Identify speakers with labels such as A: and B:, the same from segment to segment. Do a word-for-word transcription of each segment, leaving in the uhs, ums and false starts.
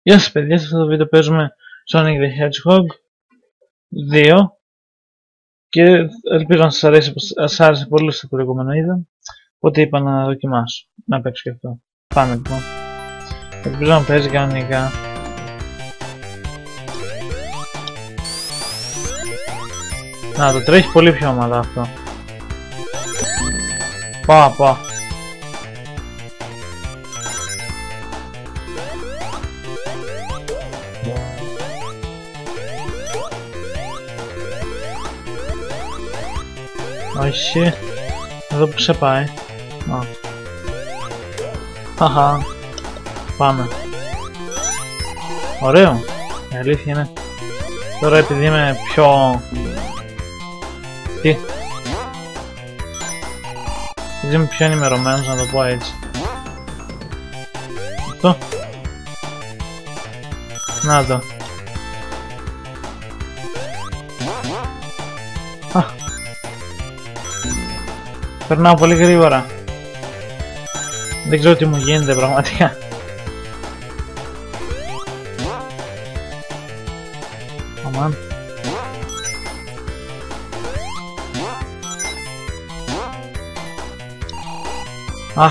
A: Γεια σας παιδιά, σε αυτό το βίντεο παίζουμε Sonic the Hedgehog δύο και ελπίζω να σας αρέσει, σας άρεσε πολύ στο προηγούμενο είδα, οπότε είπα να δοκιμάσω, να παίξω και αυτό. Πάμε λοιπόν. Ελπίζω να παίζει κανονικά. Να, το τρέχει πολύ πιο ομαλά αυτό. Πάω, πάω. Όχι, εδώ που σε πάει. Α. Χαχα. Πάμε. Ωραίο. Η αλήθεια είναι. Τώρα επειδή είμαι πιο... Τι. Επειδή είμαι πιο ενημερωμένος, να το πω έτσι. Αυτό. Να το. Α. Περνάω πολύ γρήγορα. Δεν ξέρω τι μου γίνεται πραγματικά. Αμάν. Α.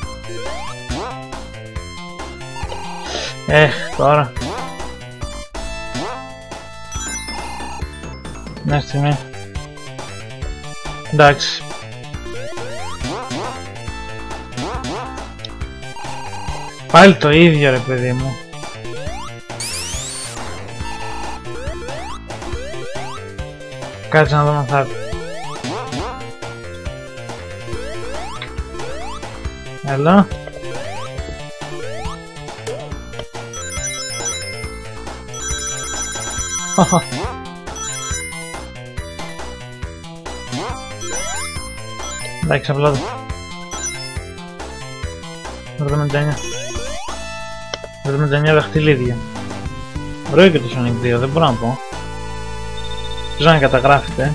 A: Έχ, τώρα. Μια στιγμή. Εντάξει. Πάλι το ίδιο ρε παιδί μου. Κάτσε να δω αν θα έρθει. Έλα. Εντάξει, απλά το εβδομήντα εννιά εβδομήντα εννιά δαχτυλίδια. Ωραίο και το Sonic δύο, δεν μπορώ να πω. Ξέρω να καταγράφεται.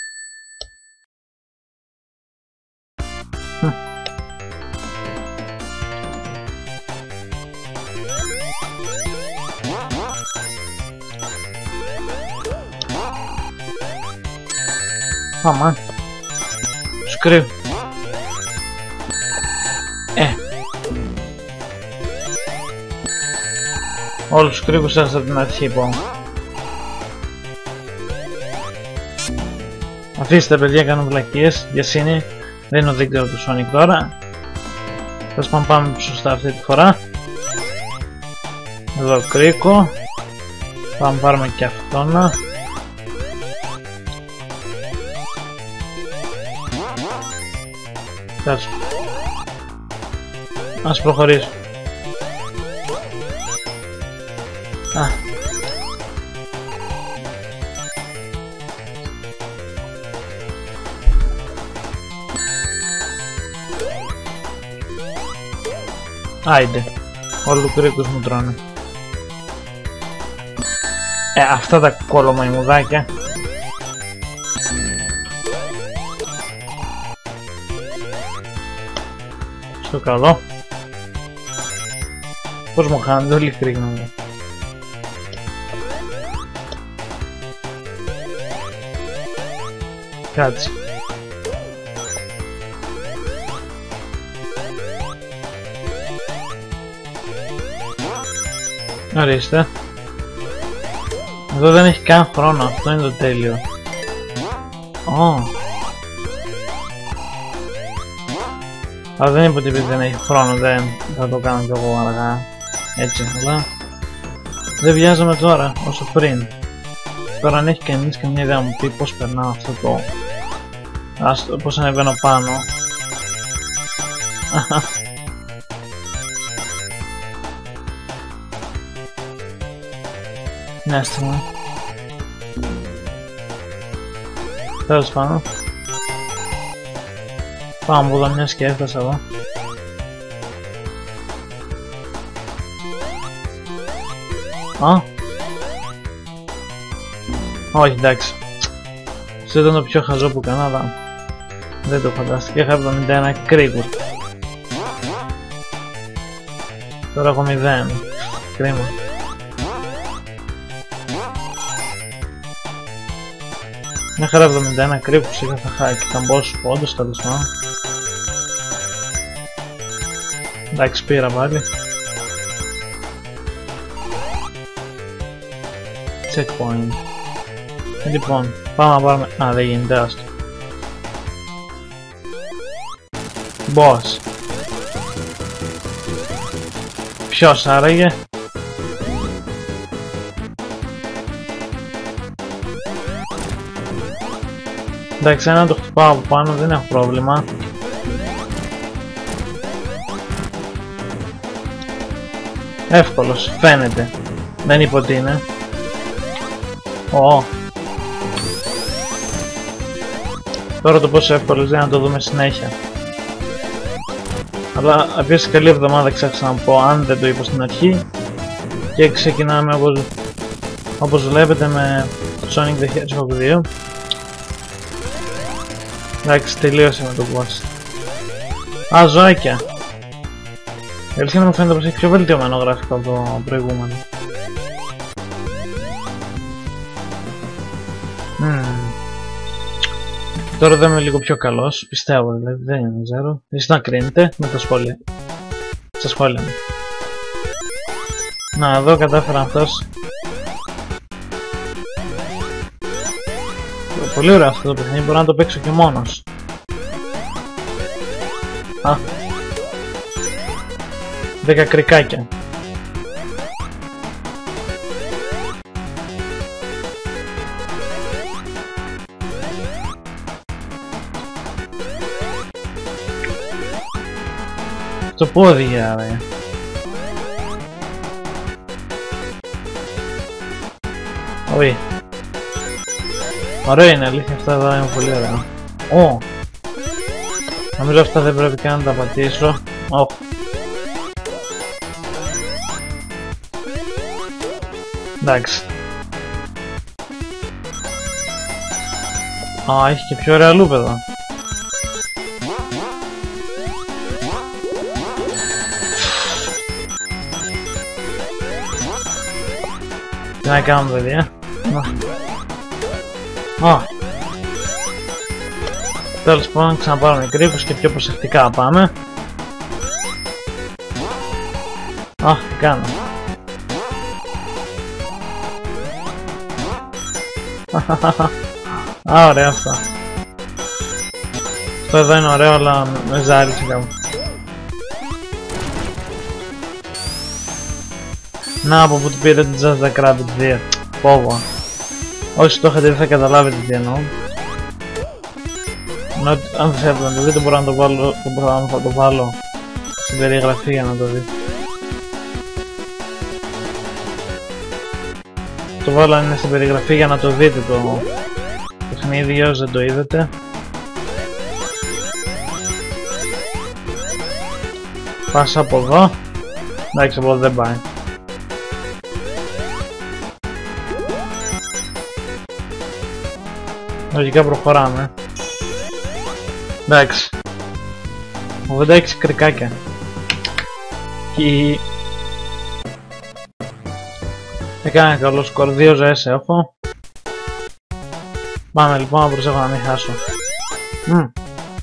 A: Αμάν. Σκρύβ. Ε. Όλους τους κρύβους σας από την αρχή πω. Αφήστε τα παιδιά, κάνουν βλακίες, γιασίνη. Δεν είναι ο δίκτυο του Sonic τώρα. Θα πάμε πάμε σωστά αυτή τη φορά. Εδώ κρίκο. Πάμε πάρουμε και αυτόνα. Κάτσε. Ας προχωρήσω. Α. Άιντε. Όλου του κρίκους μου τρώνε. Ε, αυτά τα κολομαϊμουδάκια. Στο καλό. Πώς μου χάνονται όλοι οι κρίκνονται. Κάτσε. Ορίστε. Εδώ δεν έχει καν χρόνο, αυτό είναι το τέλειο. Oh. Αλλά δεν είπε ότι επειδή δεν έχει χρόνο δεν θα το κάνω κι εγώ αργά. Έτσι, αλλά δεν βιάζομαι τώρα όσο πριν. Τώρα αν έχει κανείς καμιά ιδέα μου πει πως περνάω αυτό το... Ας, πως ανεβαίνω πάνω. Μια στιγμή. Τέλος πάνω. Πάμε από εδώ μιας και έφτασα εδώ. Α. Όχι, εντάξει. Αυτό ήταν το πιο χαζό που έκανα, αλλά δεν το φαντάστηκα. Είχα εβδομήντα ένα κρίκους. Τώρα έχω μηδέν. Κρίμα. Μια χαρά εβδομήντα ένα κρύβους είχα, θα χάει και ήταν πόσους πόντους τέλος πάντων. Εντάξει, πήρα πάλι. Checkpoint. Ε, λοιπόν, πάμε να πάρουμε... Α, δεν γίνεται, άστο. Boss. Ποιος άραγε? Εντάξει, ένα το χτυπάω από πάνω, δεν έχω πρόβλημα. Εύκολος, φαίνεται. Δεν είπε ότι είναι. Ω. Τώρα το πόσο εύκολος είναι να το δούμε συνέχεια. Αλλά επίσης καλή εβδομάδα ξέχασα να πω αν δεν το είπα στην αρχή. Και ξεκινάμε όπως, όπως βλέπετε με Sonic the Hedgehog δύο. Εντάξει, τελείωσε με το boss. Α, ζωάκια. Η αλήθεια μου φαίνεται πως έχει πιο βελτιωμένο γραφικό από το προηγούμενο. Mm. Τώρα δεν είμαι λίγο πιο καλός, πιστεύω δηλαδή, δεν ξέρω. Εσείς να κρίνετε με τα σχόλια. Στα σχόλια μου. Να, εδώ κατάφερα αυτός. Πολύ ωραίο αυτό το παιχνίδι, μπορώ να το παίξω και μόνος. Α. Δέκα κρικάκια. Το πόδι για ρε. Όχι. Ωραίο είναι, αλήθεια, αυτά εδώ είναι πολύ ωραία. Ω! Νομίζω αυτά δεν πρέπει καν να τα πατήσω. Ω! Εντάξει. Α, έχει και πιο ωραία loop εδώ. Τι να κάνουμε, παιδιά. Α. Τέλος πάντων, ξαναπάρουμε κρύβους και πιο προσεκτικά πάμε. Α, τι κάνω. Α, ωραία αυτά. Αυτό εδώ είναι ωραίο, αλλά με ζάλισε κάπου. Να, από πού του πήρε την Just the Rabbit δύο. Φόβο. Όσοι το έχετε δεν θα καταλάβετε τι εννοώ. Ενώ αν θέλετε να το δείτε μπορώ να το βάλω, θα το βάλω στην περιγραφή για να το δείτε. Το βάλω αν είναι στην περιγραφή για να το δείτε το παιχνίδι όσοι δεν το είδατε. Πάσα από εδώ. Εντάξει, από εδώ δεν πάει. Λογικά προχωράμε. Εντάξει. ογδόντα έξι κρικάκια. Και... Έκανα καλό σκορ, δύο ζωές έχω. Πάμε λοιπόν να προσέχω να μην χάσω. Mm.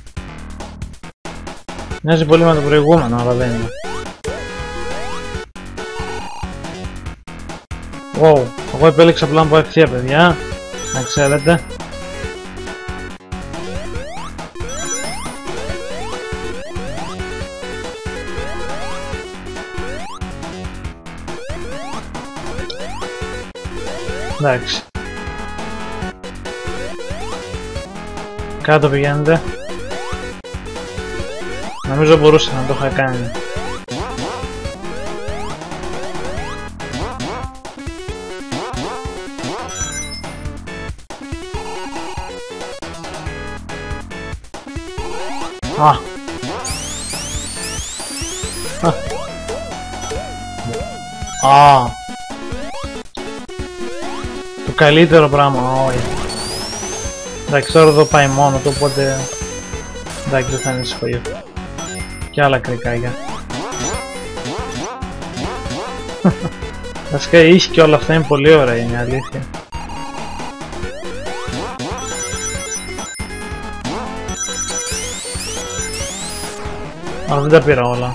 A: Μοιάζει πολύ με το προηγούμενο, αλλά δεν είναι. Wow, εγώ επέλεξα απλά να πω ευθεία, παιδιά. Να ξέρετε. Εντάξει. Κάτω πηγαίνετε. Νομίζω μπορούσα να το είχα κάνει. Α. Α. Α. Το καλύτερο πράγμα, όχι. Εντάξει, τώρα εδώ πάει μόνο του, οπότε... Εντάξει, δεν θα είναι σχολείο. Και άλλα κρικάκια. Βασικά η ίσχυ και όλα αυτά είναι πολύ ωραία, είναι αλήθεια. Αλλά δεν τα πήρα όλα.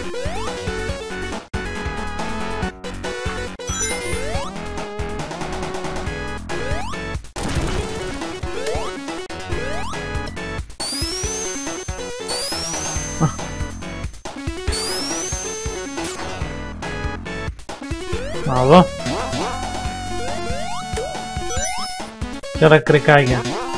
A: Να δω. Και άλλα κρικάκια.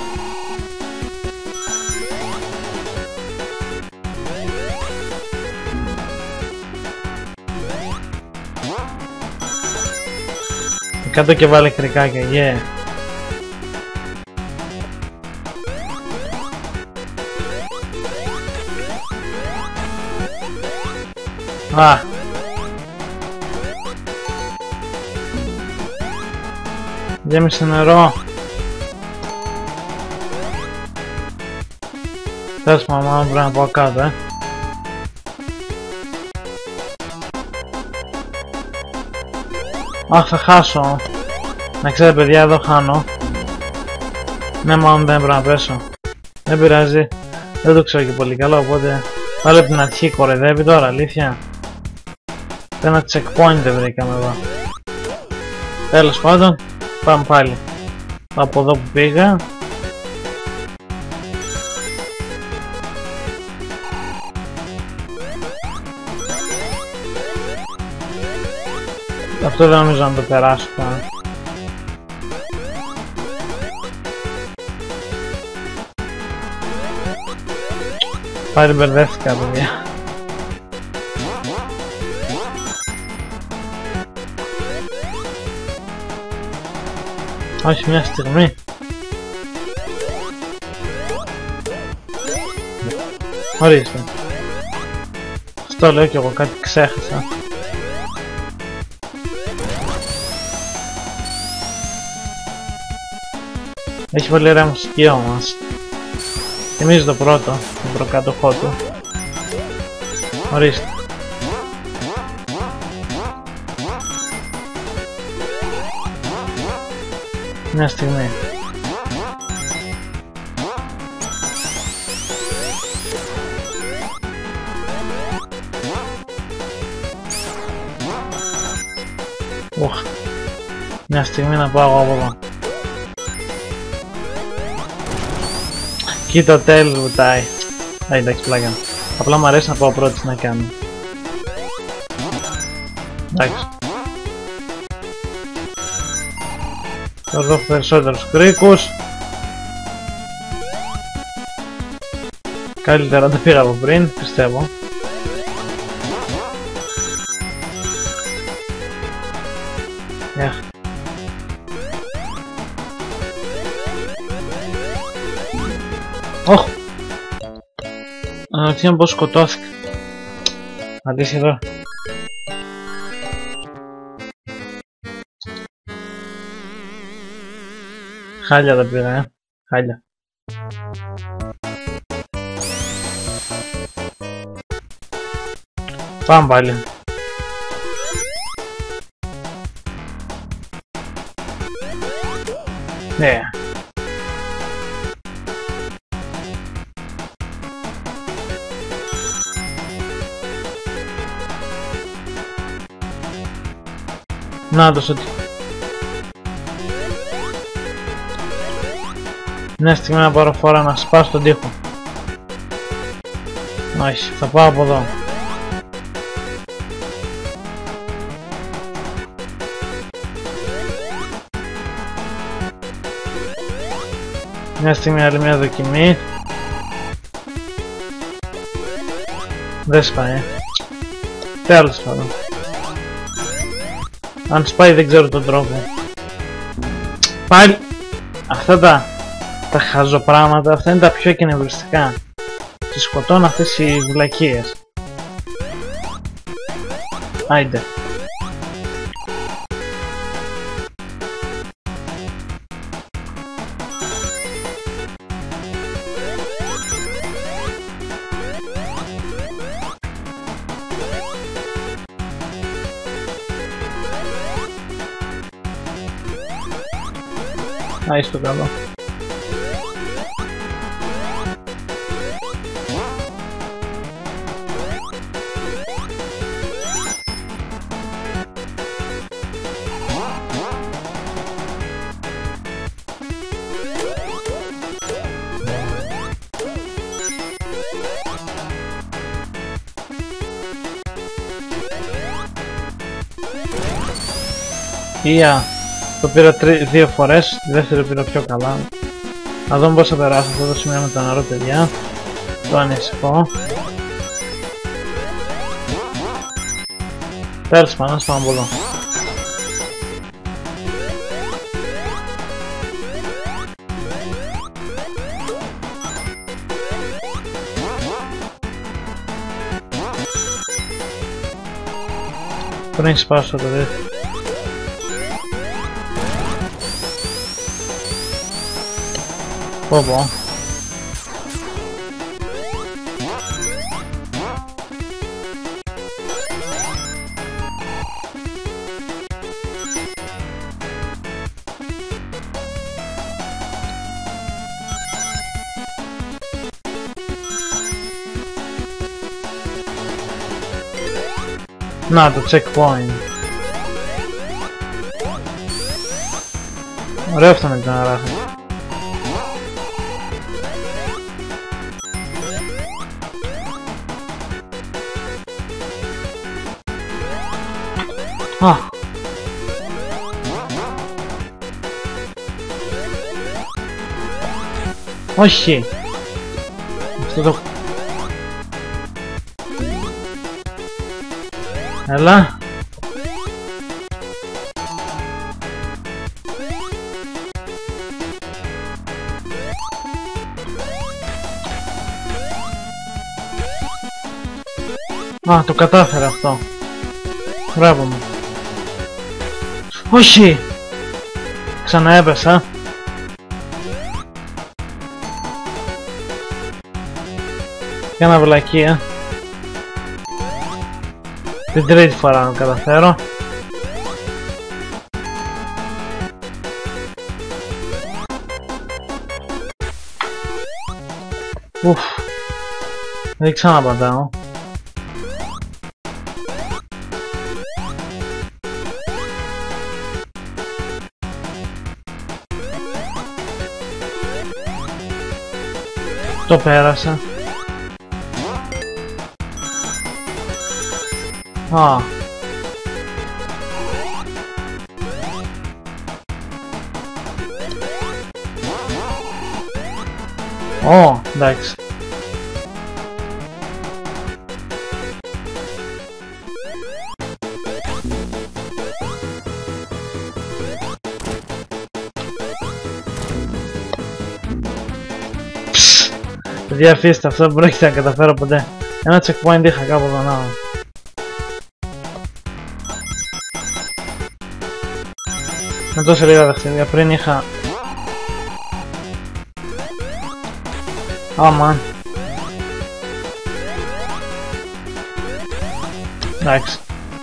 A: Κάτω και βάλε κρικάκια, yeah. Α. Γέμισε νερό. Τέλος μαμά, πρέπει να πάω κάτω, ε. Αχ, θα χάσω. Να ξέρετε παιδιά, εδώ χάνω. Ναι, μάλλον δεν πρέπει να πέσω. Δεν πειράζει. Δεν το ξέρω και πολύ καλά, οπότε πάλι από την αρχή κοροϊδεύει τώρα, αλήθεια. Ένα checkpoint δεν βρήκαμε εδώ. Τέλος πάντων, πάμε πάλι. Από εδώ που πήγα. Αυτό δεν νομίζω να το περάσω τώρα. Πάλι μπερδεύτηκα παιδιά. Όχι μια στιγμή. Ορίστε. Αυτό λέω κι εγώ, κάτι ξέχασα. Έχει πολύ ωραία μουσική όμως. Θυμίζει το πρώτο, τον προκάτοχό του. Ορίστε. Μια στιγμή. Οχ. Μια στιγμή να πάω από εδώ. Κοίτα τέλος βουτάει. Α, εντάξει πλάκα. Απλά μου αρέσει να πάω πρώτης να κάνω. Εντάξει. Τώρα εδώ έχω περισσότερους κρίκους. Καλύτερα δεν πήγα από πριν, πιστεύω. Yeah. Ωχ! Αναρωτιέμαι πως σκοτώθηκα. Αλήθεια εδώ. Χάλια τα πήρα, ε. Χάλια. Πάμε πάλι. Ναι. Να το ότι. Μια στιγμή να πάρω φορά να σπάσω τον τοίχο. Όχι, θα πάω από εδώ. Μια στιγμή άλλη μια δοκιμή. Δεν σπάει. Τέλος πάντων. Αν σπάει δεν ξέρω τον τρόπο. Πάλι αυτά τα, τα χαζοπράγματα, αυτά είναι τα πιο εκνευριστικά. Τις σκοτώνω αυτές οι βλακίες. Άιντε. Α, είσαι το καλό. Ία το πήρα τρι, δύο φορές, τη δεύτερη το πήρα πιο καλά. Να δούμε πώς θα περάσω αυτό το σημείο με το νερό, παιδιά. Το ανησυχώ. Τέλος πάντων, στο άμπολο. Πριν σπάσω το δεύτερο. Πω πω. Να το checkpoint. Ωραίο αυτό με την αράχνη. Α. Όχι. Αυτό το... Έλα. Α, το κατάφερα αυτό. Μπράβο μου. Όχι! Ξαναέπεσα. Κάνα βλακεία. Την τρίτη φορά να καταφέρω. Ουφ. Δεν ξαναπαντάω. Το πέρασα. Α. Ω, εντάξει. Παιδιά, αφήστε αυτό, δεν πρόκειται να καταφέρω ποτέ. Ένα checkpoint είχα κάπου εδώ να. Με τόσο λίγα δαχτυλιά πριν είχα. Αμάν. Εντάξει.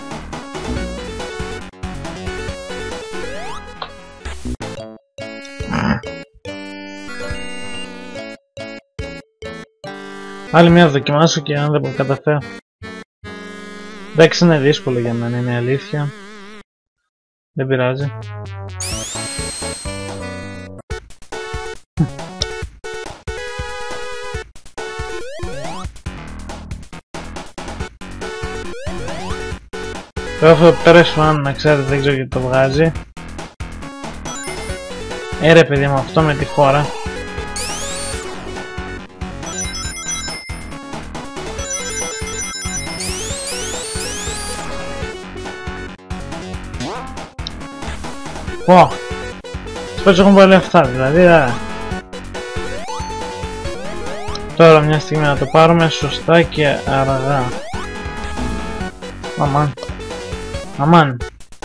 A: Άλλη μια δοκιμάσω και αν δεν καταφέρω. Εντάξει, είναι δύσκολο για μένα, είναι αλήθεια. Δεν πειράζει. Το έχω πέρασε φαν, να ξέρετε, δεν ξέρω γιατί το βγάζει. Ε ρε παιδί μου, αυτό με τη χώρα. Πω! Σπέτσο έχουν βάλει αυτά, δηλαδή, α. Τώρα μια στιγμή να το πάρουμε σωστά και αργά. Αμάν. Αμάν.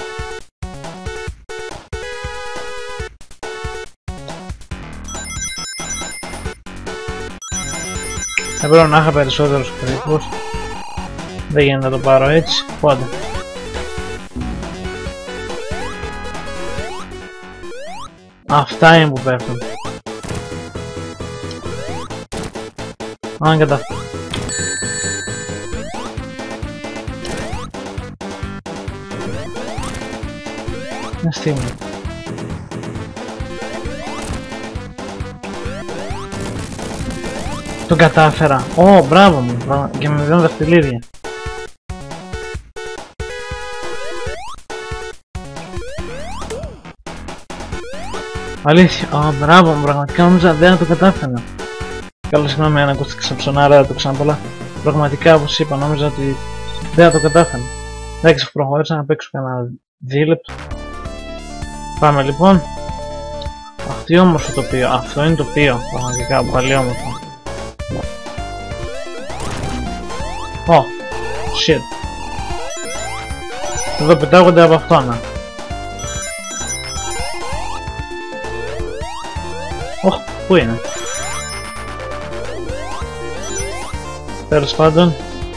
A: Θα πρέπει να είχα περισσότερους κρίκους. Δεν γίνεται να το πάρω έτσι. Πότε. Αυτά είναι που πέφτουν. Αν καταφέρω. Μια στιγμή. Το κατάφερα. Ω, μπράβο μου. Μπράβο. Και με μηδέν δαχτυλίδια. Αλήθεια, α, μπράβο μου, πραγματικά νόμιζα δεν θα το κατάφερα. Καλά, συγγνώμη αν ακούστηκα ψωνάρα, το ξαναπολά. Πραγματικά, όπως είπα, νόμιζα ότι δεν θα το κατάφερα. Εντάξει, προχωρήσα να παίξω κανένα δίλεπτο. Πάμε λοιπόν. Αχ, τι όμορφο τοπίο. Αυτό είναι τοπίο. Πραγματικά πολύ όμορφο. Oh, shit. Εδώ πετάγονται από αυτόνα. Ωχ, πού είναι? Τέλος πάντων.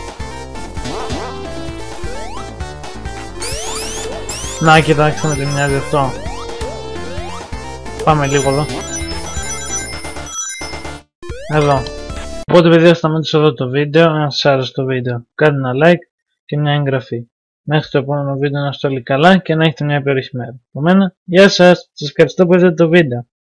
A: Να, κοιτάξτε με τι μοιάζει αυτό. Πάμε λίγο εδώ. Εδώ. Οπότε παιδιά, θα σταματήσω εδώ το βίντεο. Αν σας άρεσε το βίντεο, κάντε ένα like και μια εγγραφή. Μέχρι το επόμενο βίντεο να είστε όλοι καλά και να έχετε μια υπέροχη μέρα. Από μένα, γεια σας! Σας ευχαριστώ που είδατε το βίντεο.